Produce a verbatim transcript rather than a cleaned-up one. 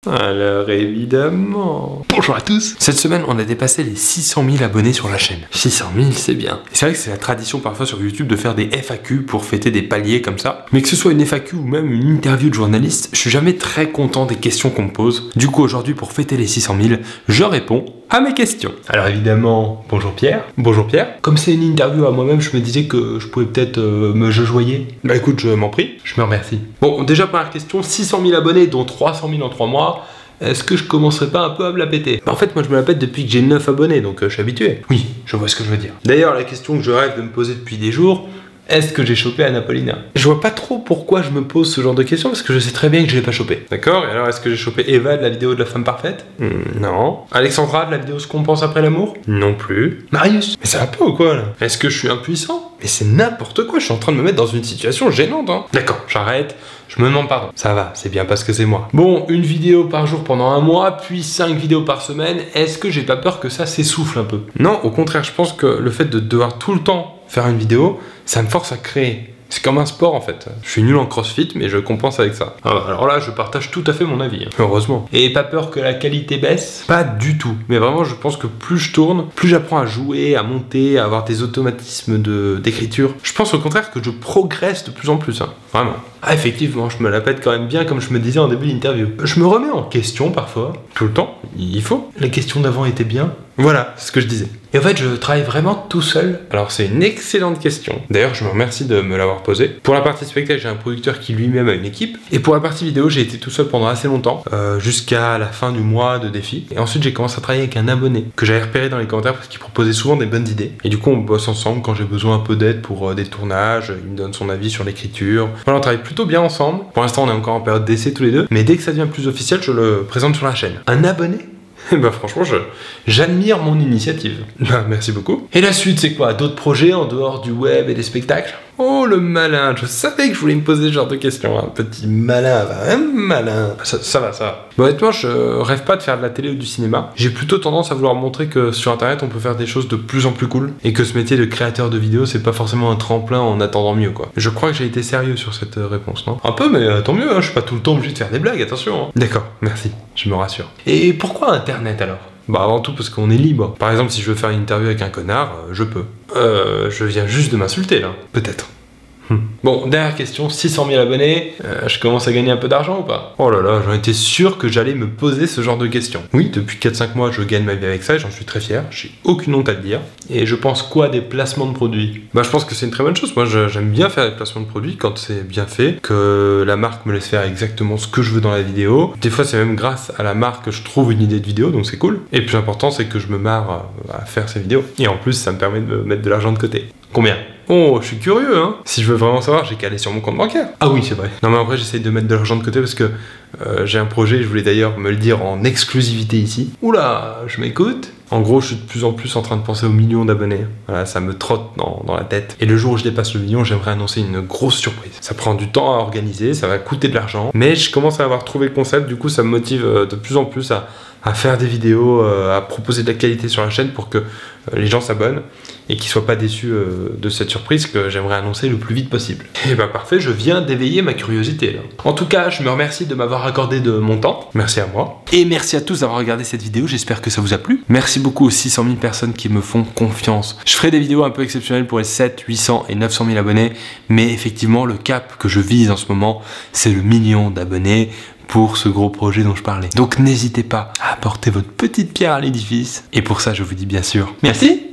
Alors évidemment. Bonjour à tous. Cette semaine, on a dépassé les six cent mille abonnés sur la chaîne. six cent mille, c'est bien. C'est vrai que c'est la tradition parfois sur YouTube de faire des F A Q pour fêter des paliers comme ça. Mais que ce soit une F A Q ou même une interview de journaliste, je suis jamais très content des questions qu'on me pose. Du coup, aujourd'hui, pour fêter les six cent mille, je réponds à mes questions. Alors évidemment, bonjour Pierre. Bonjour Pierre. Comme c'est une interview à moi-même, je me disais que je pouvais peut-être euh, me jojoyer. Bah écoute, je m'en prie. Je me remercie. Bon, déjà première question, six cent mille abonnés, dont trois cent mille en trois mois. Est-ce que je commencerai pas un peu à me la péter? Bah en fait, moi je me la pète depuis que j'ai neuf abonnés, donc euh, je suis habitué. Oui, je vois ce que je veux dire. D'ailleurs, la question que je rêve de me poser depuis des jours, est-ce que j'ai chopé Anapolina? Je vois pas trop pourquoi je me pose ce genre de questions, parce que je sais très bien que je l'ai pas chopé. D'accord? Et alors, est-ce que j'ai chopé Eva de la vidéo de la femme parfaite? hmm, Non. Alexandra de la vidéo Ce qu'on pense après l'amour? Non plus. Marius? Mais ça va pas ou quoi là? Est-ce que je suis impuissant? Mais c'est n'importe quoi, je suis en train de me mettre dans une situation gênante, hein. D'accord, j'arrête. Je me demande pardon. Ça va, c'est bien parce que c'est moi. Bon, une vidéo par jour pendant un mois, puis cinq vidéos par semaine. Est-ce que j'ai pas peur que ça s'essouffle un peu? Non, au contraire, je pense que le fait de devoir tout le temps faire une vidéo, ça me force à créer. C'est comme un sport en fait. Je suis nul en crossfit, mais je compense avec ça. Alors là, je partage tout à fait mon avis, hein. Heureusement. Et pas peur que la qualité baisse? Pas du tout. Mais vraiment, je pense que plus je tourne, plus j'apprends à jouer, à monter, à avoir des automatismes de d'écriture. Je pense au contraire que je progresse de plus en plus, hein. Vraiment. Ah, effectivement, je me la pète quand même bien, comme je me disais en début d'interview. Je me remets en question parfois, tout le temps, il faut. La question d'avant était bien. Voilà, c'est ce que je disais. Et en fait, je travaille vraiment tout seul. Alors, c'est une excellente question. D'ailleurs, je me remercie de me l'avoir posée. Pour la partie spectacle, j'ai un producteur qui lui-même a une équipe. Et pour la partie vidéo, j'ai été tout seul pendant assez longtemps, euh, jusqu'à la fin du mois de défi. Et ensuite, j'ai commencé à travailler avec un abonné que j'avais repéré dans les commentaires parce qu'il proposait souvent des bonnes idées. Et du coup, on bosse ensemble quand j'ai besoin un peu d'aide pour euh, des tournages. Il me donne son avis sur l'écriture. Voilà, on travaille plutôt bien ensemble. Pour l'instant, on est encore en période d'essai tous les deux. Mais dès que ça devient plus officiel, je le présente sur la chaîne. Un abonné? Bah franchement, je, j'admire mon initiative. Bah merci beaucoup. Et la suite, c'est quoi? D'autres projets en dehors du web et des spectacles? Oh le malin, je savais que je voulais me poser ce genre de questions. Un petit malin, un malin. Ça, ça va, ça va. Bon, honnêtement, je rêve pas de faire de la télé ou du cinéma. J'ai plutôt tendance à vouloir montrer que sur internet, on peut faire des choses de plus en plus cool. Et que ce métier de créateur de vidéos, c'est pas forcément un tremplin en attendant mieux, quoi. Je crois que j'ai été sérieux sur cette réponse, non? Un peu, mais euh, tant mieux, hein, je suis pas tout le temps obligé de faire des blagues, attention. Hein. D'accord, merci, je me rassure. Et pourquoi internet alors? Bah avant tout parce qu'on est libre. Par exemple, si je veux faire une interview avec un connard, euh, je peux. Euh, je viens juste de m'insulter là. Peut-être. Hum. Bon, dernière question, six cent mille abonnés, euh, je commence à gagner un peu d'argent ou pas? Oh là là, j'en étais sûr que j'allais me poser ce genre de questions. Oui, depuis quatre cinq mois, je gagne ma vie avec ça et j'en suis très fier, j'ai aucune honte à le dire. Et je pense quoi des placements de produits? Bah je pense que c'est une très bonne chose, moi j'aime bien faire des placements de produits quand c'est bien fait, que la marque me laisse faire exactement ce que je veux dans la vidéo. Des fois c'est même grâce à la marque que je trouve une idée de vidéo, donc c'est cool. Et le plus important, c'est que je me marre à faire ces vidéos. Et en plus, ça me permet de me mettre de l'argent de côté. Combien? Oh, je suis curieux, hein. Si je veux vraiment savoir, j'ai qu'à aller sur mon compte bancaire. Ah oui, c'est vrai. Non, mais après, j'essaye de mettre de l'argent de côté parce que euh, j'ai un projet, je voulais d'ailleurs me le dire en exclusivité ici. Oula, je m'écoute. En gros, je suis de plus en plus en train de penser aux millions d'abonnés. Voilà, ça me trotte dans, dans la tête. Et le jour où je dépasse le million, j'aimerais annoncer une grosse surprise. Ça prend du temps à organiser, ça va coûter de l'argent. Mais je commence à avoir trouvé le concept, du coup, ça me motive de plus en plus à, à faire des vidéos, à proposer de la qualité sur la chaîne pour que les gens s'abonnent et qu'ils soient pas déçus de cette surprise que j'aimerais annoncer le plus vite possible. Et bah parfait, je viens d'éveiller ma curiosité là. En tout cas, je me remercie de m'avoir accordé de mon temps. Merci à moi. Et merci à tous d'avoir regardé cette vidéo, j'espère que ça vous a plu. Merci beaucoup aux six cent mille personnes qui me font confiance. Je ferai des vidéos un peu exceptionnelles pour les sept, huit cents et neuf cent mille abonnés, mais effectivement, le cap que je vise en ce moment, c'est le million d'abonnés pour ce gros projet dont je parlais. Donc n'hésitez pas à apporter votre petite pierre à l'édifice. Et pour ça, je vous dis bien sûr merci.